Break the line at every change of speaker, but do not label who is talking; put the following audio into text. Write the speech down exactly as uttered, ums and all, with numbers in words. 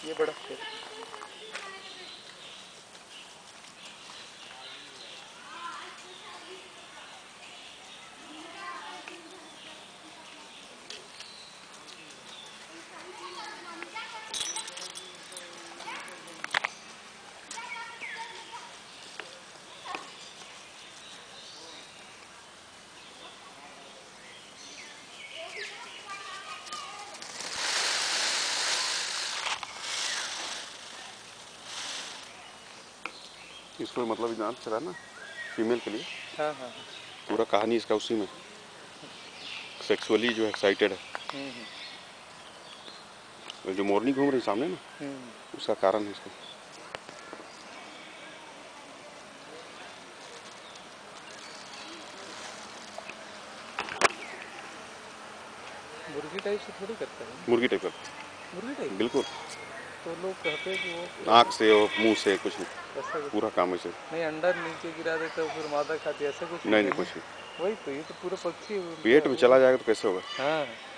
ये बड़ा खेत।
इसको मतलब जान चला ना फीमेल के लिए।
हाँ हाँ
पूरा कहानी इसका उसी में सेक्सुअली जो एक्साइटेड है। जो मोरनी घूम रही सामने ना उसका कारण है इसका।
मुर्गी टाइप से थोड़ी करता है।
मुर्गी टाइप करता
मुर्गी टाइप
बिल्कुल।
तो लोग कहते हैं कि वो
आँख से और मुंह से कुछ नहीं,
ऐसा कुछ
पूरा काम ऐसे।
नहीं, अंडा नीचे गिरा देता है फिर मादा खाती है, ऐसा कुछ
नहीं नहीं कुछ नहीं।
वही तो ये तो पूरा पक्षी
पेट में चला जाएगा तो कैसे होगा।
हाँ